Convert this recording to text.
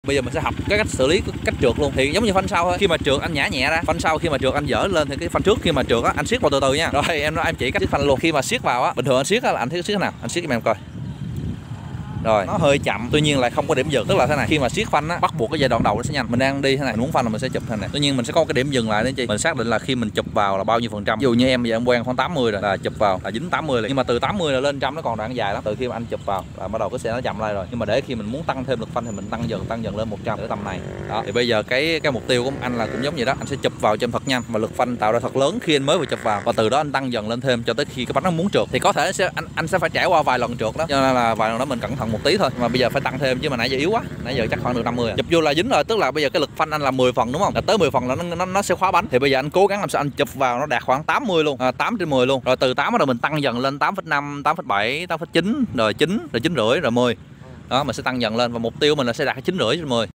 Bây giờ mình sẽ học cái cách xử lý, cách trượt luôn. Thì giống như phanh sau thôi, khi mà trượt anh nhả nhẹ ra, phanh sau khi mà trượt anh dở lên thì cái phanh trước khi mà trượt á anh siết vào từ từ nha. Rồi em chỉ cách siết phanh luôn. Khi mà siết vào á, bình thường anh siết á là anh thấy siết thế nào, anh siết cho em coi. Rồi nó hơi chậm, tuy nhiên lại không có điểm dừng, tức là thế này, khi mà siết phanh á bắt buộc cái giai đoạn đầu nó sẽ nhanh. Mình đang đi thế này, mình muốn phanh là mình sẽ chụp thế này, tuy nhiên mình sẽ có cái điểm dừng lại đấy chị. Mình xác định là khi mình chụp vào là bao nhiêu phần trăm. Ví dụ như em bây giờ em quen khoảng 80 rồi, là chụp vào là dính 80 liền, nhưng mà từ 80 là lên trăm nó còn đoạn dài lắm. Từ khi mà anh chụp vào là bắt đầu cái xe nó chậm lại rồi, nhưng mà để khi mình muốn tăng thêm lực phanh thì mình tăng dần lên 100 ở tầm này đó. Thì bây giờ cái mục tiêu của anh là cũng giống vậy đó, anh sẽ chụp vào cho em thật nhanh và lực phanh tạo ra thật lớn khi anh mới vừa chụp vào, và từ đó anh tăng dần lên thêm cho tới khi cái bánh nó muốn trượt. Thì có thể anh sẽ phải trải qua vài lần trượt đó, cho nên là vài lần đó mình cẩn thận một tí thôi. Mà bây giờ phải tăng thêm, chứ mà nãy giờ yếu quá, nãy giờ chắc khoảng được 50 chụp vô là dính rồi. Tức là bây giờ cái lực phanh anh là 10 phần đúng không, là tới 10 phần là nó sẽ khóa bánh. Thì bây giờ anh cố gắng làm sao anh chụp vào nó đạt khoảng 80 luôn, 8 trên 10 luôn. Rồi từ 8 rồi mình tăng dần lên 8,5, 8,7, 8,9, rồi 9, rồi 9,5, rồi 10 đó. Mình sẽ tăng dần lên và mục tiêu mình là sẽ đạt 9,5 trên 10.